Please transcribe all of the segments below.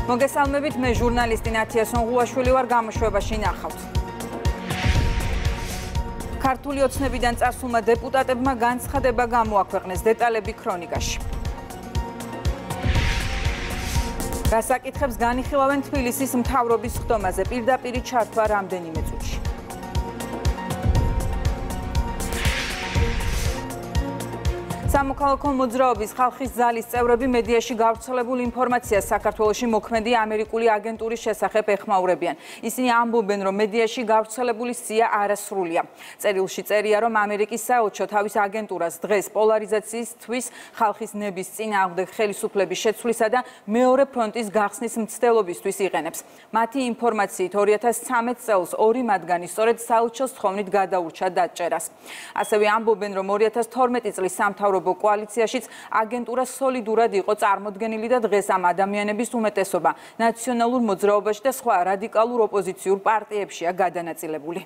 მოგესალმებით, მე ჟურნალისტი ნათია სონღუაშვილი ვარ, გამოშვებაში ნახავთ. ქართული ოცნებიდან წასულმა დეპუტატებმა განცხადება გამოაქვეყნეს, დეტალები ქრონიკაში. რა საკითხებს განიხილავენ თბილისის მთავრობის ხდომაზე, პირდაპირი ჩართვა რამდენიმე წუთში. სამოქალაქო მოძრაობის ხალხის ძალის წევრები მედიაში გავრცელებულ ინფორმაციას საქართველოში მოქმედი ამერიკული აგენტურის შესახებ ეხმაურებიან. ისინი ამბობენ, რომ მედიაში გავრცელებული სია არასრულია. წერილში წერია, რომ ამერიკის საელჩო თავის აგენტურას დღეს პოლარიზაციის თვის, ხალხის ნების წინააღმდეგ ხელისუფლების შეცვლისა და მეორე ფრონტის გახსნის მცდელობისთვის იყენებს. მათი ინფორმაციით 2013 წელს ორი მათგანი სწორედ საელჩოს თხოვნით გადაურჩა დაჭერას. ასევე ამბობენ, რომ 2012 წლის სამთავრობო კოალიციაშიც აგენტურა სოლიდურად იყო წარმოდგენილი და დღეს ამ ადამიანების უმეტესობა ნაციონალურ მოძრაობაში და სხვა რადიკალურ ოპოზიციურ პარტიებშია გადანაწილებული.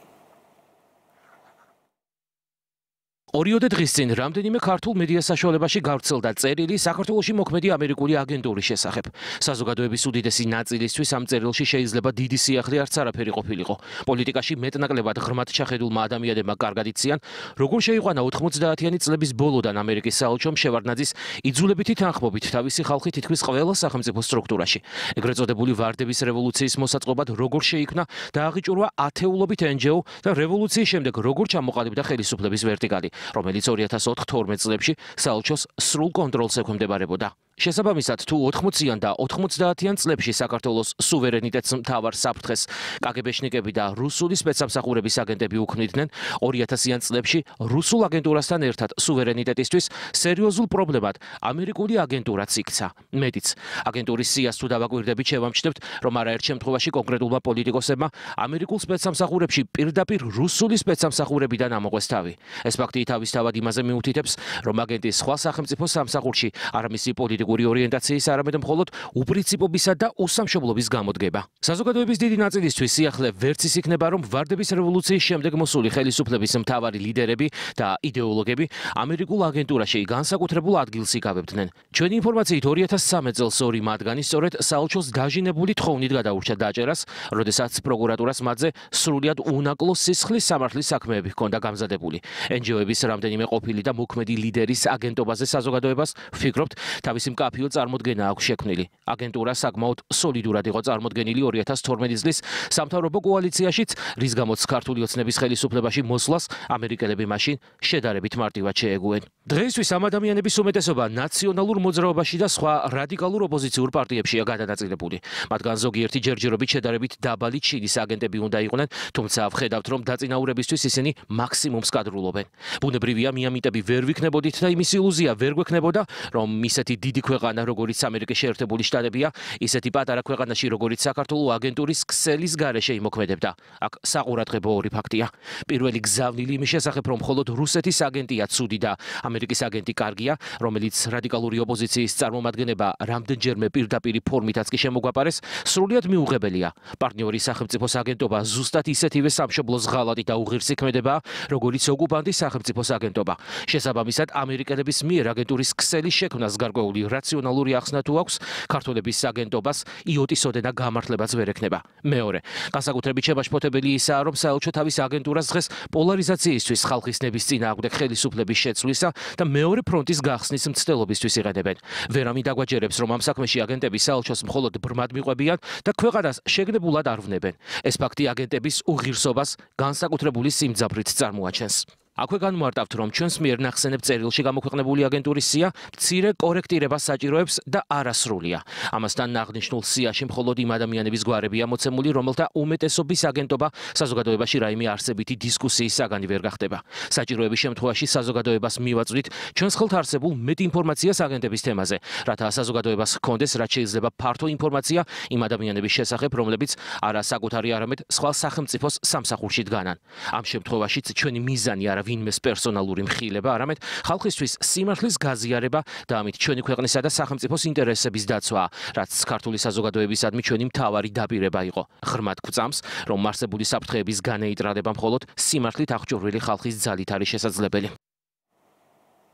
ორიოდე დღის წინ რამდენიმე ქართულ მედია საშუალებაში გავრცელდა წერილი საქართველოში მოქმედი ამერიკული აგენტურის შესახებ. საზოგადოების უდიდესი ნაწილისთვის ამ წერილში შეიძლება დიდი სიახლე არც არაფერი ყოფილიყო. პოლიტიკაში მეტნაკლებად ღრმად ჩახედულმა ადამიანებმა კარგად იციან, როგორ შეიყვანა 90-იანი წლების ბოლოდან ამერიკის საელჩომ შევარდნაძის იძულებითი თანხმობით თავისი ხალხი თითქმის ყველა სახელმწიფო სტრუქტურაში. ეგრეთ წოდებული ვარდების რევოლუციის მოსაწყობად როგორ შეიქმნა და აღიჭურვა ათეულობით NGO და რევოლუციის შემდეგ როგორ ჩამოყალიბდა ხელისუფლების ვერტიკალი, რომელიც 2004-12 წლებში საელჩოს სრულ კონტროლს ექვემდებარებოდა. შესაბამისად, თუ 80-იან და 90-იან წლებში საქართველოს სუვერენიტეტს მთავარ საფრთხეს კგბ-შნიკები და რუსული სპეცსამსახურების აგენტები უქმნიდნენ, 2000-იან წლებში რუსულ აგენტურასთან ერთად სუვერენიტეტისთვის სერიოზულ პრობლემად ამერიკული აგენტურაც იქცა. მეტიც, აგენტურის სიას თუ დავაკვირდებით, შევამჩნევთ, რომ არაერთ შემთხვევაში კონკრეტულმა პოლიტიკოსებმა ამერიკულ სპეცსამსახურებში პირდაპირ რუსული სპეცსამსახურებიდან ამოყვეს თავი. ეს ფაქტი თავისთავად იმაზე მიუთითებს, რომ აგენტის სხვა სახელმწიფო სამსახურში არ მისი პოლიტიკური ორიენტაციის, არამედ მხოლოდ უპრინციპობისა და უსამშობლობის გამოდგება. საზოგადოების დიდი ნაწილისთვის სიახლე ვერც ის იქნება, რომ ვარდების რევოლუციის შემდეგ მოსული ხელისუფლების მთავარი ლიდერები და იდეოლოგები ამერიკულ აგენტურაში განსაკუთრებულ ადგილს იკავებდნენ. ჩვენი ინფორმაციით 2013 წელს ორი მათგანი სწორედ საელჩოს დაჟინებული თხოვნით გადაურჩა დაჭერას, როდესაც პროკურატურას მათზე სრულად უნაკლო სისხლის სამართლის საქმეები ჰქონდა გამზადებული. NGO-ების რამდენიმე ყოფილი და მოქმედი ლიდერის აგენტობაზე საზოგადოებას ვფიქრობთ, თავისი მკაფიო წარმოდგენა აქვს შექმნილი. აგენტურა საკმაოდ სოლიდურად იყო წარმოდგენილი 2012 წლის სამთავრობო კოალიციაშიც, რის გამოც ქართული ოცნების ხელისუფლებაში მოსვლას ამერიკელები მაშინ შედარებით მარტივად შეეგუენ. დღეისთვის ამ ადამიანების უმეტესობა ნაციონალურ მოძრაობაში და სხვა რადიკალურ ოპოზიციურ პარტიებშია გადანაწილებული. მათგან ზოგიერთი ჯერჯერობით შედარებით დაბალი ჩინის აგენტები უნდა იყვნენ, თუმცა ვხედავთ, რომ დაწინაურებისთვის ისინი მაქსიმუმს კადრულობენ. ბუნებრივია, მიამიტები ვერ ვიქნებოდით და იმის ილუზია ვერ გვექნებოდა, რომ ისეთი დიდი ქვეყანა, როგორიც ამერიკის შეერთებული შტატებია, ისეთი პატარა ქვეყანაში, როგორიც საქართველოს აგენტურის ქსელის გარეშე იმოქმედებდა. აქ საყურადღებო ორი ფაქტია. პირველი გზავნილი იმის შესახებ, რომ მხოლოდ რუსეთის აგენტია ცუდი და ამერიკის აგენტი კარგია, რომელიც რადიკალური ოპოზიციის წარმომადგენლება რამდენჯერმე პირდაპირი ფორმითაც კი შემოგვაპარეს, სრულიად მიუღებელია. პარტნიორი სახელმწიფოს აგენტობა ზუსტად ისეთივე სამშობლოს ღალატი და უღირსი ქმედებაა, როგორიც ოკუპანტის სახელმწიფოს აგენტობა. შესაბამისად, ამერიკელების მიერ აგენტურის ქსელის შექმნას გარკვეული რაციონალური ახსნა თუ აქვს, ქართველების აგენტობას იოტის ოდენა გამართლებაც ვერ ექნება. მეორე, განსაკუთრებით შემაშფოთებელი ისაა, რომ საელჩო თავის აგენტურას დღეს პოლარიზაციისთვის, ხალხის ნების წინააღმდეგ ხელისუფლების შეცვლისა და მეორე ფრონტის გახსნის მცდელობისთვის იყენებენ. ვერავინ დაგვაჯერებს, რომ ამ საქმეში აგენტები საელჩოს მხოლოდ ბრმად მიყვებიან და ქვეყანას შეგნებულად არ ვნებენ. ეს ფაქტი აგენტების უღირსობას განსაკუთრებული სიმძაფრით წარმოაჩენს. აქვე განმარტავთ, რომ ჩვენს მიერ ნახსენებ წერილში გამოქვეყნებული აგენტურის სია მცირე კორექტირებას საჭიროებს და არასრულია. ამასთან აღნიშნულ სიაში მხოლოდ იმ ადამიანების გვარებია მოცემული, რომელთა უმეტესობის აგენტობა საზოგადოებაში რაიმე არსებითი დისკუსიის საგანი ვერ გახდება. საჭიროების შემთხვევაში საზოგადოებას მივაწვდით ჩვენს ხელთ არსებულ მეტ ინფორმაციას აგენტების თემაზე, რათა საზოგადოებას ჰქონდეს რაც შეიძლება ფართო ინფორმაცია იმ ადამიანების შესახებ, რომლებიც არა საკუთარი, არამედ სხვა სახელმწიფოს სამსახურში დგანან. ამ შემთხვევაშიც ჩვენი მიზანი არა ვინმეს პერსონალური მხილება, არამედ ხალხისთვის სიმართლის გაზიარება და ამით ჩვენი ქვეყნისა და სახელმწიფოს ინტერესების დაცვა, რაც ქართული საზოგადოებისადმი ჩვენი მთავარი დაპირება იყო. ღრმად გვწამს, რომ არსებული საფრთხეების განეიტრალება მხოლოდ სიმართლით აღჭურვილი ხალხის ძალით არის შესაძლებელი.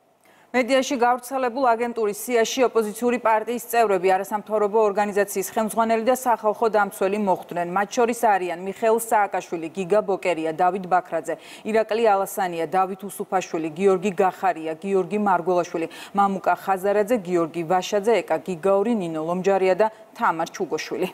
მედიაში გავრცელებულ აგენტურის სიაში ოპოზიციური პარტიის წევრები, არასამთავრობო ორგანიზაციის ხელმძღვანელი და სახალხო დამცველი მოხვდნენ. მათ შორის არიან მიხეილ სააკაშვილი, გიგა ბოკერია, დავით ბაქრაძე, ირაკლი ალასანია, დავით უსუფაშვილი, გიორგი გახარია, გიორგი მარგველაშვილი, მამუკა ხაზარაძე, გიორგი ვაშაძე, ეკა გიგაური, ნინო ლომჯარია და თამარ ჩუგოშვილი.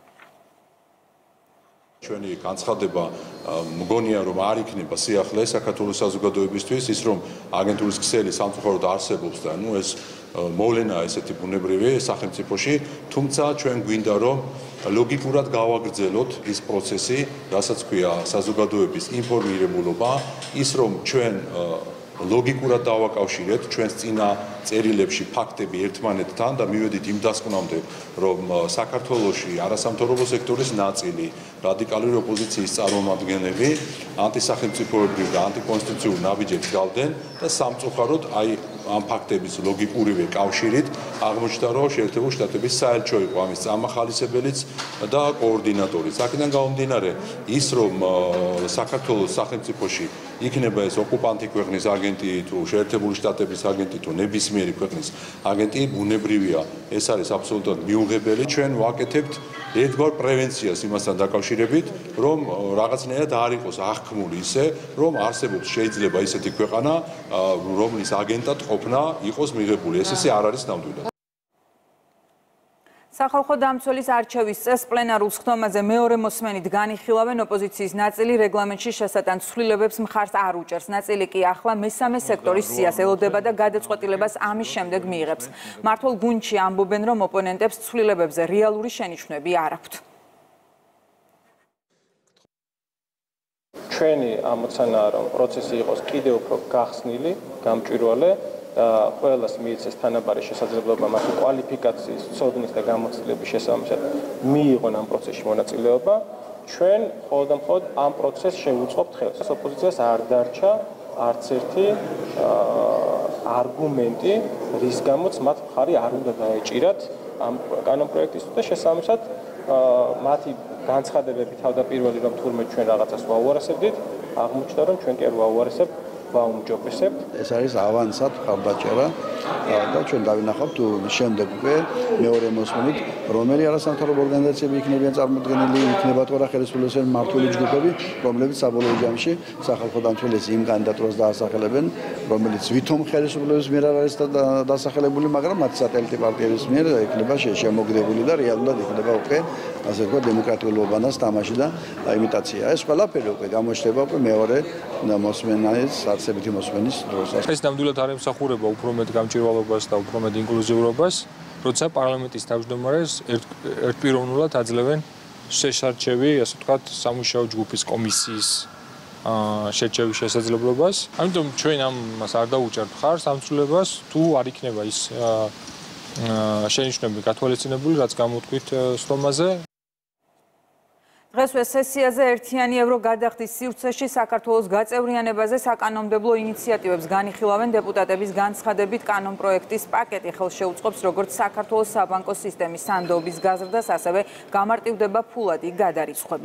ჩვენი განცხადება მგონია რომ არ იქნება სიახლე საქართველოს საზოგადოებისთვის ის რომ აგენტურის ქსელი სამწუხაროდ არსებობს და ეს მოვლენაა ესეთი ბუნებრივი სახელმწიფოში თუმცა ჩვენ გვინდა რომ ლოგიკურად გავაგრძელოთ ის პროცესი რასაც ქვია საზოგადოების ინფორმირებულობა ის რომ ჩვენ ლოგიკურად დავაკავშირეთ ჩვენს წინა წერილებში ფაქტები ერთმანეთთან და მივედით იმ დასკვნამდე რომ საქართველოში არასამთავრობო სექტორის ნაწილი რადიკალური ოპოზიციის წარმომადგენლები ანტისახელმწიფოებრივ და ანტიკონსტიტუციურ ნაბიჯებს გავდნენ და სამწუხაროდ აი ამ ფაქტების ლოგიკურივე კავშირით აღმოჩნდა რომ შეერთებული შტატების საელჩო იყო ამის წამახალისებელიც და კოორდინატორიც. აქედან გამომდინარე ის რომ საქართველოს სახელმწიფოში იქნება ეს ოკუპანტი ქვეყნის აგენტი თუ შეერთებული შტატების აგენტი თუ ნებისმიერი ქვეყნის აგენტი ბუნებრივია ეს არის აბსოლუტურად მიუღებელი ჩვენ ვაკეთებთ ერთგვარ პრევენციას იმასთან დაკავშირებით რომ რაღაცნაირად არ იყოს აღქმული ისე რომ არსებობს შეიძლება ისეთი ქვეყანა რომლის აგენტად ყოფნა იყოს მიღებული ეს ისე არ არის ნამდვილად სახალხო დამცველის არჩევის წესს პლენარულ სხდომაზე მეორე მოსმენით განიხილავენ ოპოზიციის ნაწილი რეგლამენტში შესატან ცვლილებებს მხარს არ უჭერს. ნაწილი კი ახლა მესამე სექტორის სიას ელოდება და გადაწყვეტილებას ამის შემდეგ მიიღებს. მართლ გუნდში ამბობენ რომ ოპონენტებს ცვლილებებზე რეალური შენიშვნები არ აქვთ. ჩვენი ამოცანაა რომ პროცესი იყოს კიდევ უფრო გახსნილი, გამჭვირვალე და ყველას მიეცეს თანაბარი შესაძლებლობა მათი კვალიფიკაციის, ცოდნის და გამოცდილების შესაბამისად მიიღონ ამ პროცესში მონაწილეობა. ჩვენ მხოლოდ ამ პროცესს შევუწყობთ ხელს. ოპოზიციას არ დარჩა არც ერთი არგუმენტი, რის გამოც მათ მხარი არ უნდა დაეჭირათ ამ კანონპროექტის და შესაბამისად მათი განცხადებები თავდაპირველი რომ თურმე ჩვენ რაღაცას ვაუარესებდით, აღმოჩნდა რომ ჩვენ კი არ ვაუარესებთ ვაუმჯობესებთ. ეს არის ავანსად ხარდაჭერა და ჩვენ დავინახავთ შემდეგ უკვე მეორე მოსმენით რომელი არასამთავრობო ორგანიზაციები იქნებიან წარმოდგენილი იქნება თუ არა ხელისუფლებისგან მმართველი ჯგუფები რომლებიც საბოლოო ჯამში სახალხო დამცველის იმ კანდიდატურას დაასახელებენ რომელიც ვითომ ხელისუფლების მიერ არ არის დასახელებული მაგრამ მათ სატელიტი პარტიების მიერ იქნება შემოგდებული და რეალურად იქნება უკვე ასე ვთქვათ დემოკრატიულ უბანას თამაში და იმიტაცია ეს ყველაფერი უკვე გამოჩნდება უკვე მეორე მოსმენის არცებითი მოსმენის დროს ეს ნამდვილად არ ემსახურება უფრო მეტ გამჭვირვალობას და უფრო მეტ ინკლუზიურობას როცა პარლამენტის თავმჯდომარეს ერთპიროვნულად აძლევენ შეშარჩევი ასე ვთქვათ სამუშაო ჯგუფის კომისიის შერჩევის შესაძლებლობას ამიტომ ჩვენ ამას არ დავუჭერთ მხარს ამ ცვლილებას თუ არ იქნება ის შენიშვნები გათვალისწინებული რაც გამოთქვით სხდომაზე დღესვე სესიაზე ერთიანი ევრო გადახდის სივრცეში საქართველოს გაწევრიანებაზე საკანონმდებლო ინიციატივებს განიხილავენ დეპუტატების განცხადებით კანონპროექტის პაკეტი ხელს შეუწყობს როგორც საქართველოს საბანკო სისტემის სანდოობის გაზრდას, ასევე გამარტივდება ფულადი გადარიცხვები.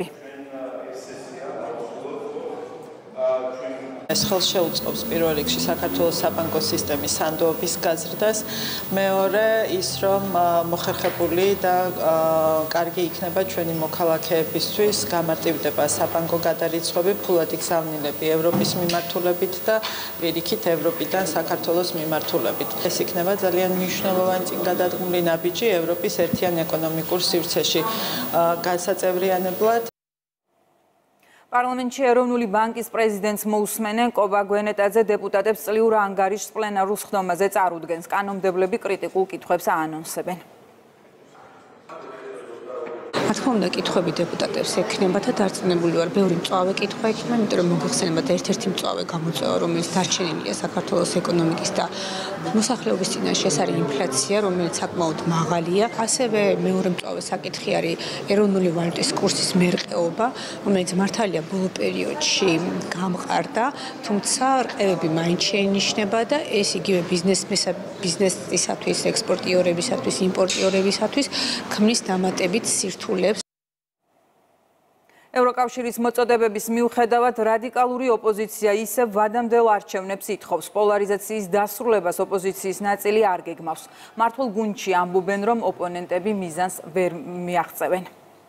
ეს ხელს შეუწყობს პირველ რიგში საქართველოს საბანკო სისტემის სანდოობის გაზრდას, მეორე ის რომ მოხერხებული და კარგი იქნება ჩვენი მოქალაქეებისთვის გამარტივდება საბანკო გადარიცხვები, ფულადი გზავნილები ევროპის მიმართულებით და პირიქით ევროპიდან საქართველოს მიმართულებით. ეს იქნება ძალიან მნიშვნელოვანი წინგადადგმული ნაბიჯი ევროპის ერთიან ეკონომიკურ სივრცეში გასაწევრიანებლად. პარლამენტში ეროვნული ბანკის პრეზიდენტს მოусმენენ კობა გვენეტაძე დეპუტატებს წლიურ ანგარიშს პლენარულ სხდომაზე წარუდგენს. კანონმდებლები კრიტიკულ კითხვებს აანონსებენ. რა თქმა უნდა, კითხვები დეპუტატებს ექნება და დარწმუნებული ვარ, ბევრი მწვავე კითხვა ექნება, იმიტომ რომ მოგეხსენებათ ერთ-ერთი მწვავე გამოწვევა, რომელიც დარჩენილია საქართველოს ეკონომიკის და მოსახლეობის წინაშე, ეს არის ინფლაცია, რომელიც საკმაოდ მაღალია. ასევე მეორე მწვავე საკითხი არის ეროვნული ვალუტის კურსის მერყეობა, რომელიც მართალია ბოლო პერიოდში გამყარდა, თუმცა რყევები მაინც შეინიშნება და ეს იგივე ბიზნესისათვის, ექსპორტიორებისათვის, იმპორტიორებისათვის ქმნის დამატებით სირთულეს. ევროკავშირის მოწოდებების მიუხედავად რადიკალური ოპოზიცია ისევ ვადამდელ არჩევნებს ითხოვს. პოლარიზაციის დასრულებას ოპოზიციის ნაწილი არ გეგმავს. მართულ გუნდში ამბობენ, რომ ოპონენტები მიზანს ვერ მიაღწევენ.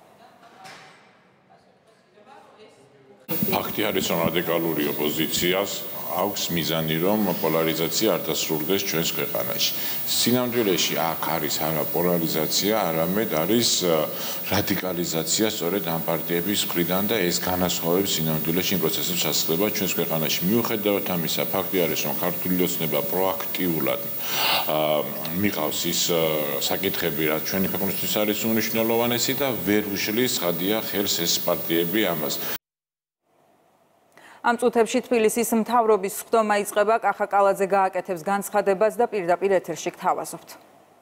ფაქტი არის, რომ რადიკალური ოპოზიციას აქვს მიზანი, რომ პოლარიზაცია არ დასრულდეს ჩვენს ქვეყანაში. სინამდვილეში აქ არის არა პოლარიზაცია, არამედ არის რადიკალიზაცია სწორედ ამ პარტიების მხრიდან და ეს განასხვავებს სინამდვილეში იმ პროცესების შესაძლებლობას ჩვენს ქვეყანაში. მიუხედავად ამისა, ფაქტი არის, რომ ქართული ოცნება პროაქტიულად მიყავს ის საკითხები, რაც ჩვენი ქვეყნისთვის არის უმნიშვნელოვანესი და ვერ უშლის ხადია ხელს ეს პარტიები ამას. ამ წუთებში თბილისის მთავრობის სხდომა იწყება, კახა კალაძე გააკეთებს განცხადებას და პირდაპირ ეთერში გთავაზობთ.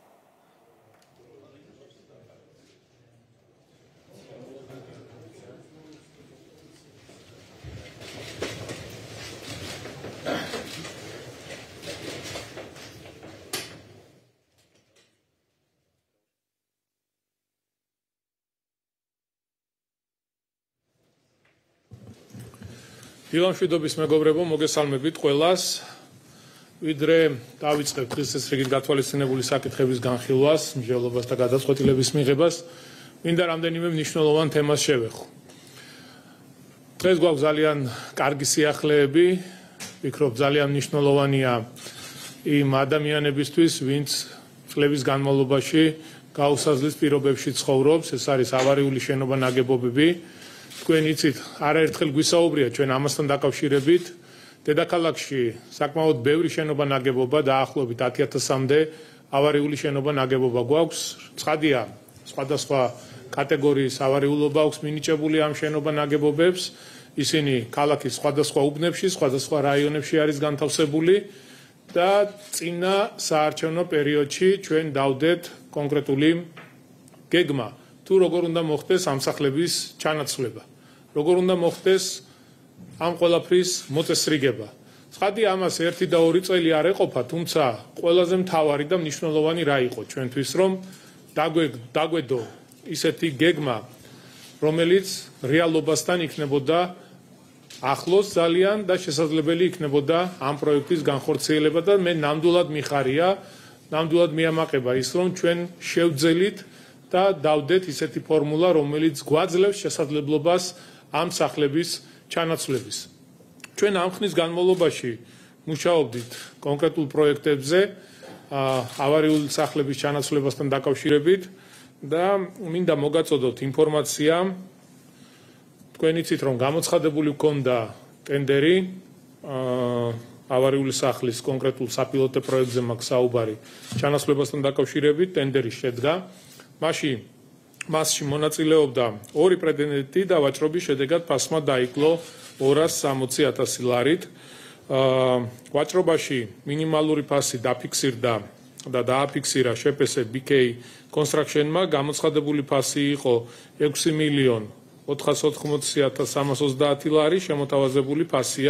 დილამშვიდობის მეგობრებო, მოგესალმებით ყველას. ვიდრე დავიწყებთ დღესდღეობით გათვალისწინებული საკითხების განხილვას, მსჯელობას და გადაწყვეტილების მიღებას, მინდა რამდენიმე მნიშვნელოვან თემას შევეხო. დღეს გვაქვს ძალიან კარგი სიახლეები, ვფიქრობ ძალიან მნიშვნელოვანია იმ ადამიანებისთვის, ვინც წლების განმავლობაში გაუსაზლის პირობებში ცხოვრობს, ეს არის ავარიული შენობა ნაგებობები. თქვენ იცით, არაერთხელ გვისაუბრია ჩვენ ამასთან დაკავშირებით. დედაქალაქში საკმაოდ ბევრი შენობა ნაგებობა დაახლოებით 10,000-მდე ავარიული შენობა ნაგებობა გვაქვს. ცხადია, სხვადასხვა კატეგორიის ავარიულობა აქვს მინიჭებული ამ შენობა ნაგებობებს. ისინი ქალაქის სხვადასხვა უბნებში, სხვადასხვა რაიონებში არის განთავსებული და წინა საარჩევნო პერიოდში ჩვენ დავდეთ კონკრეტული გეგმა, თუ როგორ უნდა მოხდეს ამ სახლების ჩანაცვლება. როგორ უნდა მოხდეს ამ ყველაფრის მოწესრიგება. ცხადია, ამას 1 და 2 წელი არ ეყოფა, თუმცა ყველაზე მთავარი და მნიშვნელოვანი რა იყო ჩვენთვის, რომ დაგვედო ისეთი გეგმა, რომელიც რეალობასთან იქნებოდა ახლოს ძალიან და შესაძლებელი იქნებოდა ამ პროექტის განხორციელება და მე ნამდვილად მიხარია, ნამდვილად მიამაყება ის, რომ ჩვენ შევძელით და დავდეთ ისეთი ფორმულა, რომელიც გვაძლევს შესაძლებლობას ამ სახლების ჩანაცვლების. ჩვენ ამ ხნის განმავლობაში მუშაობდით კონკრეტულ პროექტებზე ავარიული სახლების ჩანაცვლებასთან დაკავშირებით და მინდა მოგაწოდოთ ინფორმაცია. თქვენ იცით, რომ გამოცხადებული ჰქონდა ტენდერი ავარიული სახლის კონკრეტულ საპილოტო პროექტზე მაქვს საუბარი ჩანაცვლებასთან დაკავშირებით, ტენდერი შედგა. მასში მონაწილეობდა 2 პრეტენდენტი და ვაჭრობის შედეგად ფასმა დაიკლო 260,000 ლარით. ვაჭრობაში მინიმალური ფასი დაფიქსირდა და დააფიქსირა შეპესე BK Construction-მა, გამოცხადებული ფასი იყო 6,480,330 ლარი, შემოთავაზებული ფასია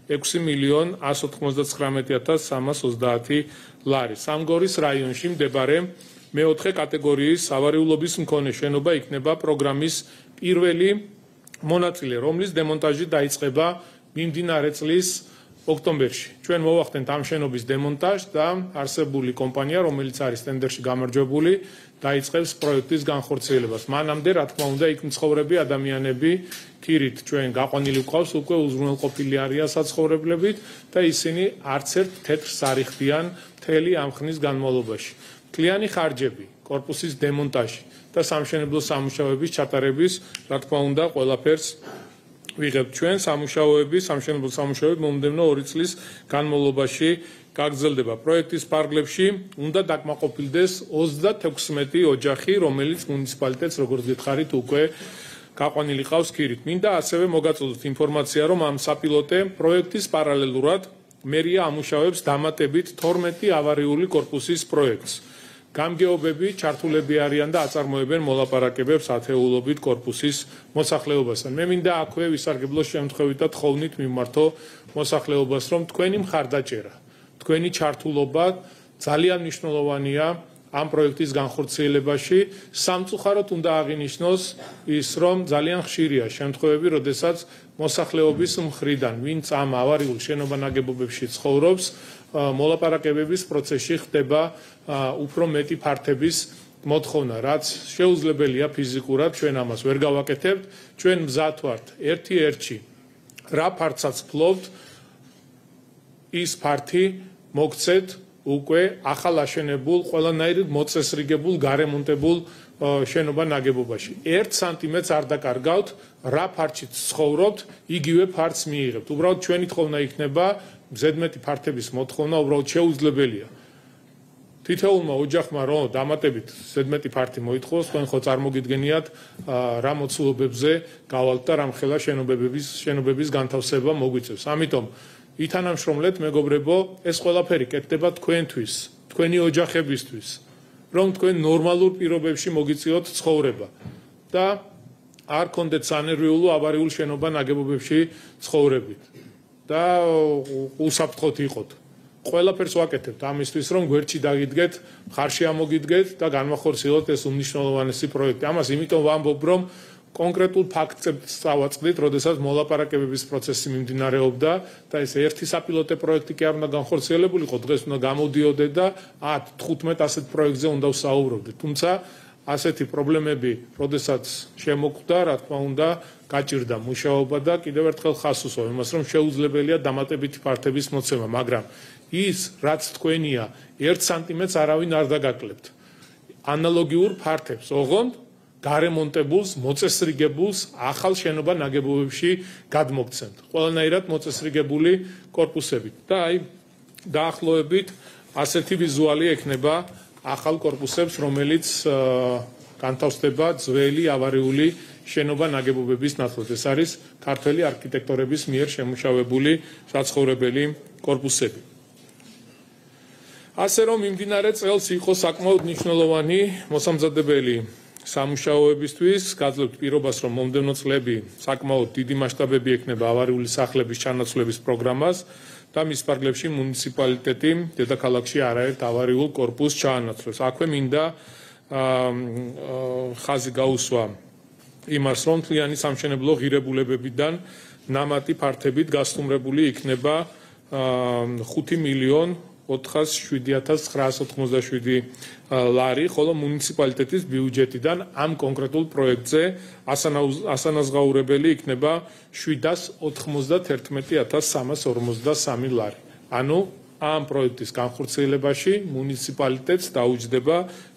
6,199,330 ლარი. სამგორის რაიონში მდებარე მეოთხე კატეგორიის ავარიულობის მქონე შენობა იქნება პროგრამის პირველი მონაწილე, რომლის დემონტაჟი დაიწყება მიმდინარე წლის ოქტომბერში. ჩვენ მოვახდენთ ამ შენობის დემონტაჟს და არსებული კომპანია, რომელიც არის ტენდერში გამარჯვებული, დაიწყებს პროექტის განხორციელებას. მანამდე, რა თქმა უნდა, იქ მცხოვრები ადამიანები ქირით ჩვენ გაყვანილი გვყავს, უკვე უზრუნველყოფილი არიან საცხოვრებლებით და ისინი არც ერთ თეთრს არ იხდიან მთელი ამ ხნის განმავლობაში. კლიანი ხარჯები, კორპუსის დემონტაჟი და სამშენებლო სამუშაოების ჩატარების, რა თქმა უნდა, ყველაფერს ვიღებთ ჩვენ. სამშენებლო სამუშაოები მომდევნო 2 წლის განმავლობაში გაგრძელდება. პროექტის ფარგლებში უნდა დაკმაყოფილდეს 36 ოჯახი, რომელიც მუნიციპალიტეტს, როგორც გითხარით, უკვე გაყვანილი ყავს ქირით. მინდა ასევე მოგაწოდოთ ინფორმაცია, რომ ამ საპილოტე პროექტის პარალელურად მერია ამუშავებს დამატებით 12 ავარიული კორპუსის პროექტს. გამგეობები ჩართულები არიან და აწარმოებენ მოლაპარაკებებს ათეულობით კორპუსის მოსახლეობასთან. მე მინდა აქვე ვისარგებლო შემთხვევით და თხოვნით მიმართო მოსახლეობას, რომ თქვენი მხარდაჭერა, თქვენი ჩართულობა ძალიან მნიშვნელოვანია ამ პროექტის განხორციელებაში. სამწუხაროდ უნდა აღინიშნოს ის, რომ ძალიან ხშირია შემთხვევები, როდესაც მოსახლეობის მხრიდან, ვინც ამ ავარიულ შენობა-ნაგებობებში ცხოვრობს, მოლაპარაკებების პროცესში ხდება უფრო მეტი ფართების მოთხოვნა, რაც შეუძლებელია ფიზიკურად, ჩვენ ამას ვერ გავაკეთებთ, ჩვენ მზად ვართ ერთ-ერთში რა ფართსაც ფლობთ, ის ფართი მოგცეთ უკვე ახალ აშენებულ, ყველანაირად მოწესრიგებულ, გარემონტებულ შენობა-ნაგებობაში. 1 სანტიმეტრს არ დაკარგავთ, რა ფართშიც ცხოვრობთ, იგივე ფართს მიიღებთ. უბრალოდ ჩვენი თხოვნა იქნება, ზედმეტი ფართების მოთხოვნა უბრალოდ შეუძლებელია. თითოეულმა ოჯახმა რომ დამატებით ზედმეტი ფართი მოითხოვოს, თქვენ ხო წარმოგიდგენიათ რა მოცულობებზე გავალთ და რამხელა შენობების განთავსება მოგვიწევს. ამიტომ ითანამშრომლეთ, მეგობრებო, ეს ყველაფერი კეთდება თქვენთვის, თქვენი ოჯახებისთვის, რომ თქვენ ნორმალურ პირობებში მოგიწიოთ ცხოვრება და არ გქონდეთ სანერვიულო ავარიულ შენობა-ნაგებობებში ცხოვრებით და უსაფრთხოდ იყოთ. ყველაფერს ვაკეთებთ ამისთვის, რომ გვერდში დაგიდგეთ, მხარში ამოგიდგეთ და განვახორციელოთ ეს უმნიშვნელოვანესი პროექტი. ამას იმიტომ ვამბობ, რომ კონკრეტულ ფაქტებს წავაწყდით, როდესაც მოლაპარაკებების პროცესი მიმდინარეობდა და ეს ერთი საპილოტო პროექტი კი არ უნდა განხორციელებულიყო, დღეს უნდა გამოდიოდეთ და 10-15 ასეთ პროექტზე უნდა ვსაუბრობდეთ. თუმცა ასეთი პრობლემები, როდესაც შემოგვხვდა, რა თქმა უნდა, გაჭირდა მუშაობა და კიდევ ერთხელ ხაზს უსვამ იმას, რომ შეუძლებელია დამატებითი ფართების მოცემა, მაგრამ ის, რაც თქვენია, 1 სანტიმეტრს არავინ არ დაგაკლებთ. ანალოგიურ ფართებს ოღონდ გარემონტებულს, მოწესრიგებულს ახალ შენობა-ნაგებობებში გადმოგცემთ. ყველანაირად მოწესრიგებული კორპუსებით. და აი დაახლოებით ასეთი ვიზუალი ექნება ახალ კორპუსებს, რომელიც განთავსდება ძველი ავარიული შენობა-ნაგებობების ნაცვლად. ეს არის ქართველი არქიტექტორების მიერ შემუშავებული საცხოვრებელი კორპუსები. ასე რომ მიმდინარე წელს იყო საკმაოდ მნიშვნელოვანი მოსამზადებელი სამუშაოებისთვის, გაძლევთ პირობას, რომ მომდევნო წლები საკმაოდ დიდი მასშტაბები ექნება ავარიული სახლების ჩანაცვლების პროგრამას და მის ფარგლებში მუნიციპალიტეტი დედაქალაქში არაერთ ავარიულ კორპუსს ჩაანაცვლებს. აქვე მინდა ხაზი გაუსვა იმას, რომ მთლიანი სამშენებლო ღირებულებებიდან ნამატი ფართებით გასტუმრებული იქნება 5.407.987 ლარი, ხოლო მუნიციპალიტეტის ბიუჯეტიდან ამ კონკრეტულ პროექტზე ასანაზღაურებელი იქნება 791.353 ლარი. ანუ ამ პროექტის განხორციელებაში მუნიციპალიტეტს დაუჯდება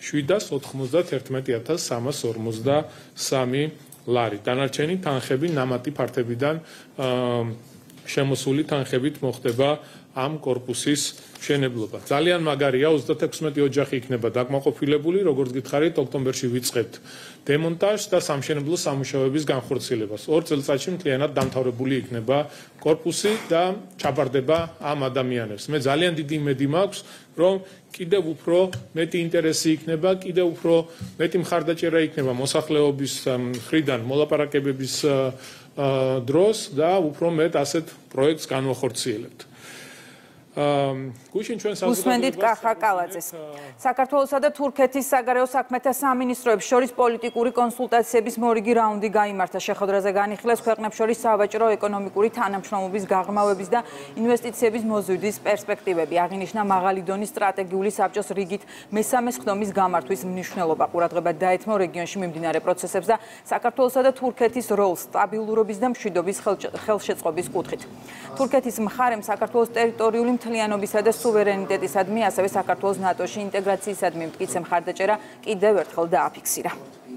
791.353 ლარი. დანარჩენი თანხები ნამატი ფართებიდან შემოსული თანხებით მოხდება ამ კორპუსის მშენებლობა. ძალიან მაგარია, 36 ოჯახი იქნება დაკმაყოფილებული, როგორც გითხარით, ოქტომბერში ვიწყებთ დემონტაჟს და სამშენებლო სამუშაოების განხორციელებას. 2 წელიწადში მთლიანად დამთავრებული იქნება კორპუსი და ჩაბარდება ამ ადამიანებს. მე ძალიან დიდი იმედი მაქვს, რომ კიდევ უფრო მეტი ინტერესი იქნება, კიდევ უფრო მეტი მხარდაჭერა იქნება მოსახლეობის მხრიდან მოლაპარაკებების დროს და უფრო მეტ ასეთ პროექტს განვახორციელებთ. უსმენდით კახა კალაძეს. საქართველოსა და თურქეთის საგარეო საქმეთა სამინისტროებს შორის პოლიტიკური კონსულტაციების მორიგი რაუნდი გაიმართა. შეხვედრაზე განიხილეს ქვეყნებს შორის სავაჭრო ეკონომიკური თანამშრომლობის გაღრმავების და ინვესტიციების მოზიდვის პერსპექტივები. აღინიშნა მაღალი დონის სტრატეგიული საბჭოს რიგით მესამე სხდომის გამართვის მნიშვნელობა. ყურადღება დაეთმო რეგიონში მიმდინარე პროცესებს და საქართველოსა და თურქეთის როლს სტაბილურობის და მშვიდობის ხელშეწყობის კუთხით. თურქეთის მხარემ საქართველოს ტერიტორიული მთლიანობისა და სუვერენიტეტისადმი, ასევე საქართველოს ნატოში ინტეგრაციისადმი მტკიცე მხარდაჭერა კიდევ ერთხელ დააფიქსირა.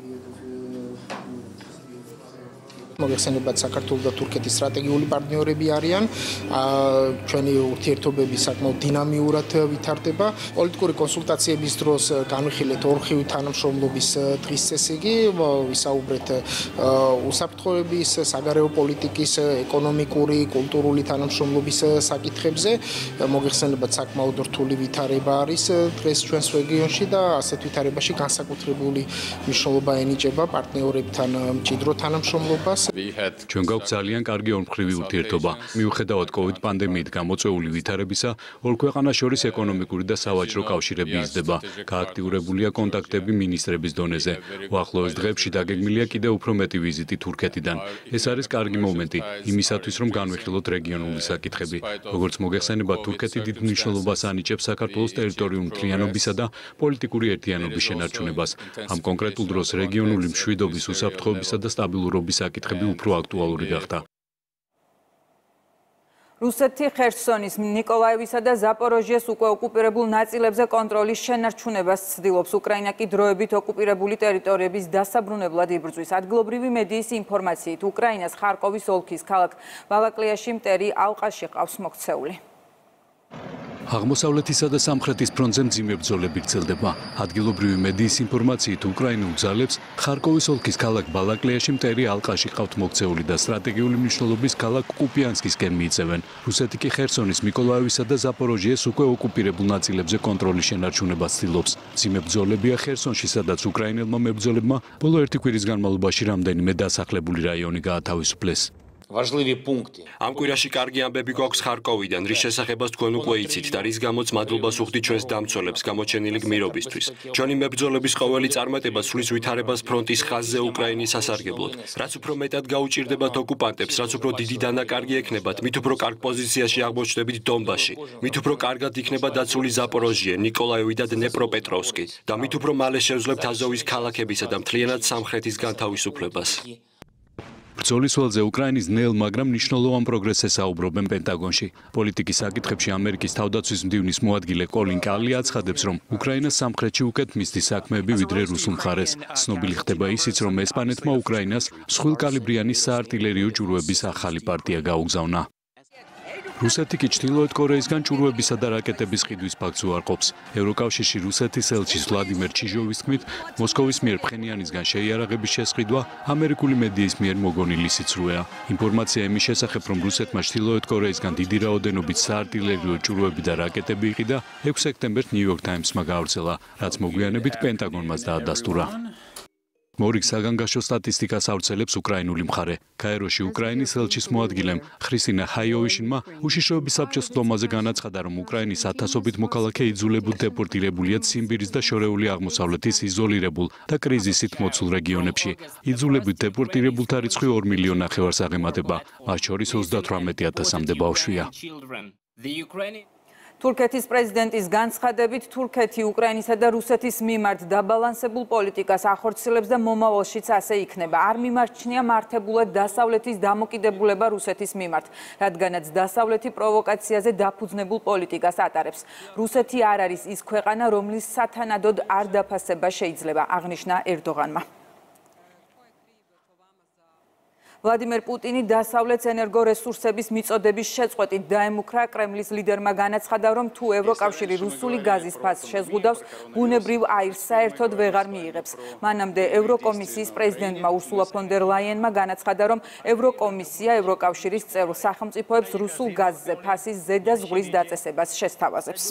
მოგეხსენებათ, საქართველოს და თურქეთის სტრატეგიული პარტნიორები არიან. ჩვენი ურთიერთობები საკმაოდ დინამიურად ვითარდება. პოლიტიკური კონსულტაციების დროს განვიხილეთ ორხივი თანამშრომლობის დღის წესრიგი, ვისაუბრეთ უსაფრთხოების, საგარეო პოლიტიკის, ეკონომიკური, კულტურული თანამშრომლობის საკითხებზე. მოგეხსენებათ, საკმაოდ რთული ვითარება არის დღეს ჩვენს რეგიონში და ასეთ ვითარებაში განსაკუთრებული მნიშვნელობა ენიჭება პარტნიორებთან მჭიდრო თანამშრომლობას. ჩვენ გვაქვს ძალიან კარგი ორმხრივი ურთიერთობა. მიუხედავად COVID პანდემიით გამოწვეული ვითარებისა, ორ ქვეყანას შორის ეკონომიკური და სავაჭრო კავშირები იზრდება. გააქტიურებულია კონტაქტები მინისტრების დონეზე. უახლოეს დღეებში დაგეგმილია კიდევ უფრო მეტი ვიზიტი თურქეთიდან. ეს არის კარგი მომენტი იმისათვის, რომ განვიხილოთ რეგიონული საკითხები. როგორც მოგეხსენებათ, თურქეთი დიდ მნიშვნელობას ანიჭებს საქართველოს ტერიტორიულ მთლიანობისა და პოლიტიკური ერთიანობის შენარჩუნებას. ამ კონკრეტულ დროს რეგიონული მშვიდობის, უსაფრთხოებისა და სტაბილურობის საკითხები უფრო აქტუალური გახდა. რუსეთი ხერსონის, ნიკოლაევისა და ზაპოროჟიეს უკვე ოკუპირებულ ნაწილებზე კონტროლის შენარჩუნებას ცდილობს. უკრაინა კი დროებით ოკუპირებული ტერიტორიების დასაბრუნებლად იბრძვის. ადგილობრივი მედიის ინფორმაციით, უკრაინას ხარკოვის ოლქის ქალაქ ბალაკლიაში მტერი ალყაში ყავს მოქცეული. აღმოსავლეთისა და სამხრეთის ფრონტზე მძიმე ბრძოლები გრძელდება. ადგილობრივი მედიის ინფორმაციით, უკრაინულ ძალებს ხარკოვის ოლქის ქალაქ ბალაკლიაში მტერი ალყაში ყავთ მოქცეული და სტრატეგიული მნიშვნელობის ქალაქ კუპიანსკისკენ მიიწევენ. რუსეთი კი ხერსონის, მიკოლაევისა და ზაპოროჟიეს უკვე ოკუპირებულ ნაწილებზე კონტროლის შენარჩუნებას ცდილობს. მძიმე ბრძოლებია ხერსონში, სადაც უკრაინელმა მებრძოლებმა ბოლო ერთი კვირის განმავლობაში რამდენიმე დასახლებული რაიონი გაათავისუფლეს. ამ კვირაში კარგი ამბები გვაქვს ხარკოვიდან, რის შესახებაც თქვენ უკვე იცით და რის გამოც მადლობას ვუხდით ჩვენს დამცველებს გამოჩენილი გმირობისთვის. ჩვენი მებრძოლების ყოველი წარმატება სulis ვითარებას ფრონტის ხაზზე უკრაინის სასარგებლოდ. რაც უფრო მეტად გაუჭირდებათ ოკუპანტებს, რაც უფრო დიდი დანაკარგი ექნებათ, მით უფრო კარგ პოზიციაში აღმოჩნდებით დონბასში, მით უფრო კარგად იქნება დაცული ზაპოროჟიე, ნიკოლაევი და დნეპროპეტროვსკი და მით უფრო მალე შევძლებთ აზოვის ქალაქებისა და მთლიანად სამხრეთის განთავისუფლებას. ბრძოლის ველზე უკრაინის ნელ, მაგრამ მნიშვნელოვან პროგრესს ესაუბრებენ პენტაგონში. პოლიტიკის საკითხებში ამერიკის თავდაცვის მდივნის მოადგილე კოლინ კალი აცხადებს, რომ უკრაინას სამხრეთში უკეთ მისდის საქმეები ვიდრე რუსულ მხარეს. ცნობილი ხდება ისიც, რომ ესპანეთმა უკრაინას მსხვილკალიბრიანი საარტილერიო ჭურვების ახალი პარტია გაუგზავნა. რუსეთი კი ჩრდილოეთ კორეისგან ჭურვებისა და რაკეტების ყიდვის ფაქტს უარყოფს. ევროკავშირში რუსეთის ელჩის ვლადიმერ ჩიჟოვის თქმით, მოსკოვის მიერ ფხენიანისგან შეიარაღების შესყიდვა ამერიკული მედიის მიერ მოგონილი სიცრუეა. ინფორმაცია იმის შესახებ, რომ რუსეთმა ჩრდილოეთ კორეისგან დიდი რაოდენობით საარტილერიო ჭურვები და რაკეტები იყიდა, 6 სექტემბერს New York Times-მა გაავრცელა, რაც მოგვიანებით პენტაგონმაც დაადასტურა. მორიგ საგანგაშო სტატისტიკას ავრცელებს უკრაინული მხარე. კაიროში უკრაინის ელჩის მოადგილემ ხრისტინა ჰაიოვიშინმა უშიშროების საბჭოს სხდომაზე განაცხადა, რომ უკრაინის ათასობით მოქალაქე იძულებულ დეპორტირებულია ციმბირის და შორეული აღმოსავლეთის იზოლირებულ და კრიზისით მოცულ რეგიონებში. იძულებით დეპორტირებულთა რიცხვი 2 მილიონს ნახევარს აღემატება, მათ შორის 38,000-მდე ბავშვია. თურქეთის პრეზიდენტის განცხადებით, თურქეთი უკრაინისა და რუსეთის მიმართ დაბალანსებულ პოლიტიკას ახორციელებს და მომავალშიც ასე იქნება. არ მიმარჩნია მართებულად დასავლეთის დამოკიდებულება რუსეთის მიმართ, რადგანაც დასავლეთი პროვოკაციაზე დაფუძნებულ პოლიტიკას ატარებს. რუსეთი არ არის ის ქვეყანა, რომლის სათანადოდ არ დაფასება შეიძლება, აღნიშნა ერდოღანმა. ვლადიმერ პუტინი დასავლეთ ენერგორესურსების მიწოდების შეწყვეტით დაემუქრა. კრემლის ლიდერმა განაცხადა, რომ თუ ევროკავშირი რუსული გაზის ფასს შეზღუდავს, ბუნებრივ აირს საერთოდ ვეღარ მიიღებს. მანამდე ევროკომისიის პრეზიდენტმა ურსულა ფონ დერ ლაიენმა განაცხადა, რომ ევროკომისია ევროკავშირის წევრ სახელმწიფოებს რუსულ გაზზე ფასის ზედა ზღვრის დაწესებას შესთავაზებს.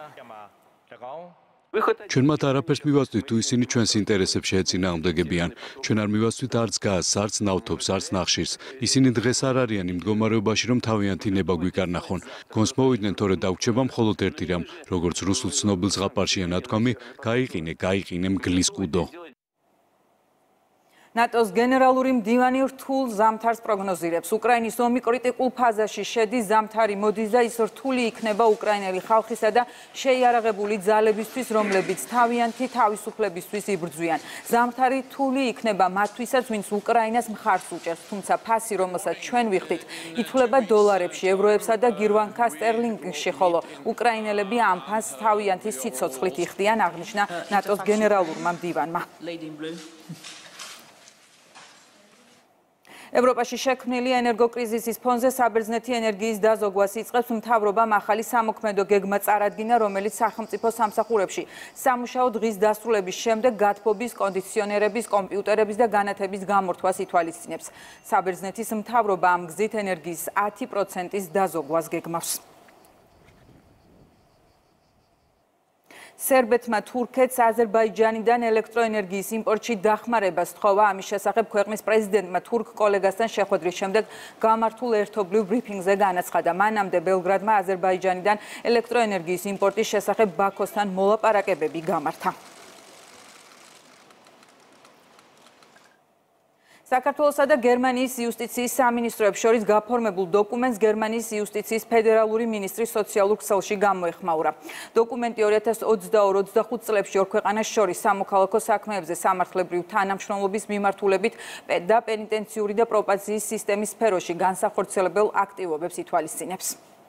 ჩვენ მათ არაფერს მივაწვით, თუ ისინი ჩვენს ინტერესებს შეეწინააღმდეგებიან. ჩვენ არ მივაწვით არც გაზს, არც ნავთობს, არც ნახშირს. ისინი დღეს არ არიან იმ მდგომარეობაში, რომ თავიანთი ნება გვიკარნახონ. გონს მოვიდნენ, თორე დაგვრჩება მხოლოდ ერთი რამ, როგორც რუსულ ცნობილ ზღაპარშია ნათქვამი, გაიყინე მგლის კუდო. ნატოს გენერალური მდივანი რთულ ზამთარს პროგნოზირებს. უკრაინის ომი კრიტიკულ ფაზაში შედის, ზამთარი მოდის და ის რთული იქნება უკრაინელი ხალხისა და შეიარაღებული ძალებისთვის, რომლებიც თავიანთი თავისუფლებისთვის იბრძვიან. ზამთარი რთული იქნება მათთვისაც, ვინც უკრაინას მხარს უჭერს, თუმცა ფასი, რომელსაც ჩვენ ვიხდით, ითვლება დოლარებში, ევროებსა და გირვანკა სტერლინგში, ხოლო უკრაინელები ამ ფასს თავიანთი სიცოცხლით იხდიან, აღნიშნა ნატოს გენერალურმა მდივანმა. ევროპაში შექმნილი ენერგოკრიზისის ფონზე საბერძნეთი ენერგიის დაზოგვას იწყებს. მთავრობამ ახალი სამოქმედო გეგმა წარადგინა, რომელიც სახელმწიფო სამსახურებში სამუშაო დღის დასრულების შემდეგ გათბობის, კონდიციონერების, კომპიუტერების და განათების გამორთვას ითვალისწინებს. საბერძნეთის მთავრობა ამ გზით ენერგიის 10%-ის დაზოგვას გეგმავს. სერბეთმა თურქეთს აზერბაიჯანიდან ელექტროენერგიის იმპორტში დახმარებას სთხოვა. ამის შესახებ ქვეყნის პრეზიდენტმა თურქ კოლეგასთან შეხვედრის შემდეგ გამართულ ერთობლივ ბრიფინგზე განაცხადა. მანამდე ბელგრადმა აზერბაიჯანიდან ელექტროენერგიის იმპორტის შესახებ ბაქოსთან მოლაპარაკებები გამართა. საქართველოსა და გერმანიის იუსტიციის სამინისტროებს შორის გაფორმებულ დოკუმენტს გერმანიის იუსტიციის ფედერალური მინისტრის სოციალურ ქსელში გამოეხმაურა. დოკუმენტი 2022-25 წლებში ორ ქვეყანას შორის სამოქალაქო საქმეებზე სამართლებრივი თანამშრომლობის მიმართულებით და პენიტენციური და პრობაციის სისტემის სფეროში განსახორციელებელ აქტივობებს ითვალისწინებს.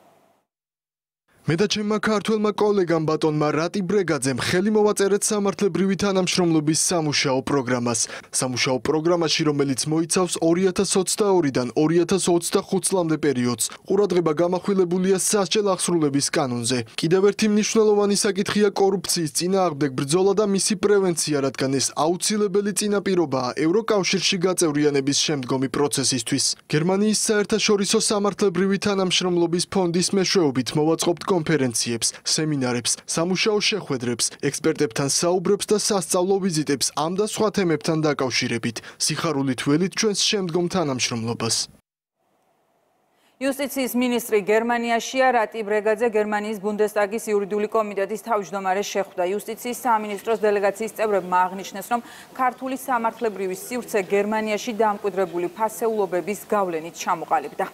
მე და ჩემმა ქართველმა კოლეგამ ბატონმა რატი ბრეგაძემ ხელი მოვაწერეთ სამართლებრივი თანამშრომლობის სამუშაო პროგრამას. სამუშაო პროგრამაში, რომელიც მოიცავს 2022-დან 2025 წლამდე პერიოდს, ყურადღება გამახვილებულია სასჯელ აღსრულების კანონზე. კიდევ ერთი მნიშვნელოვანი საკითხია კორუფციის წინააღმდეგ ბრძოლა და მისი პრევენცია, რადგან ეს აუცილებელი წინაპირობაა ევროკავშირში გაწევრიანების შემდგომი პროცესისთვის. გერმანიის საერთაშორისო სამართლებრივი თანამშრომლობის ფონდის მეშვეობით მოვაწყობთ კონფერენციებს, სემინარებს, სამუშაო შეხვედრებს, ექსპერტებთან საუბრებს და სასწავლო ვიზიტებს ამ და სხვა თემებთან დაკავშირებით. სიხარულით ველით ჩვენს შემდგომ თანამშრომლობას. იუსტიციის მინისტრი გერმანიაშია. რატი ბრეგაძე გერმანიის ბუნდესტაგის იურიდიული კომიტეტის თავმჯდომარეს შეხვდა. იუსტიციის სამინისტროს დელეგაციის წევრებმა აღნიშნეს, რომ ქართული სამართლებრივი სივრცე გერმანიაში დამკვიდრებული ფასეულობების გავლენით ჩამოყალიბდა.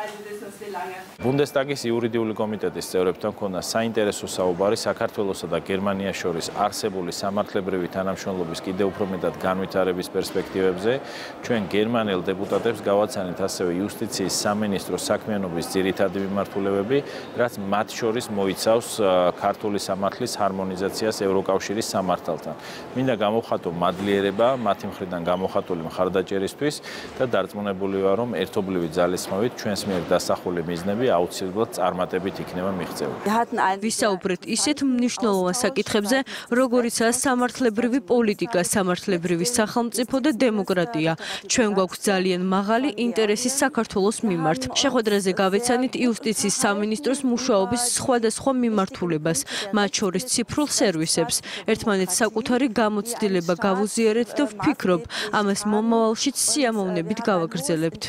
ბუნდესტაგის იურიდიული კომიტეტის წევრებთან ჰქონდა საინტერესო საუბარი საქართველოსა და გერმანიას შორის არსებული სამართლებრივი თანამშრომლობის კიდევ უფრო მეტად განვითარების პერსპექტივებზე. ჩვენ გერმანელ დეპუტატებს გავაცანით ასევე იუსტიციის სამინისტროს საქმიანობის ძირითადი მიმართულებები, რაც მათ შორის მოიცავს ქართული სამართლის ჰარმონიზაციას ევროკავშირის სამართალთან. მინდა გამოვხატო მადლიერება მათი მხრიდან გამოხატული მხარდაჭერისთვის და დარწმუნებული ვარ, რომ ერთობლივი ძალისხმევით ჩვენს მიერ დასახული მიზნები აუცილებლად წარმატებით იქნება მიღწეული. ვისაუბრეთ ისეთ მნიშვნელოვან საკითხებზე, როგორიცაა სამართლებრივი პოლიტიკა, სამართლებრივი სახელმწიფო და დემოკრატია. ჩვენ გვაქვს ძალიან მაღალი ინტერესი საქართველოს მიმართ. შეხვედრაზე გავეცანით იუსტიციის სამინისტროს მუშაობის სხვადასხვა მიმართულებას, მათ შორის ციფრულ სერვისებს. ერთმანეთს საკუთარი გამოცდილება გავუზიარეთ და ვფიქრობ, ამას მომავალშიც სიამოვნებით გავაგრძელებთ.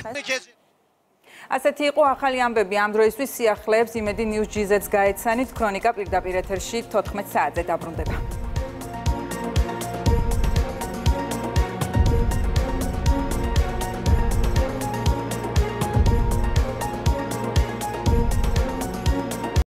ასეთი იყო ახალი ამბები ამ დროისთვის. სიახლეებს იმედი News GZ-ს გაეცანით. ქრონიკა პირდაპირ ეთერში 14 საათზე დაბრუნდება.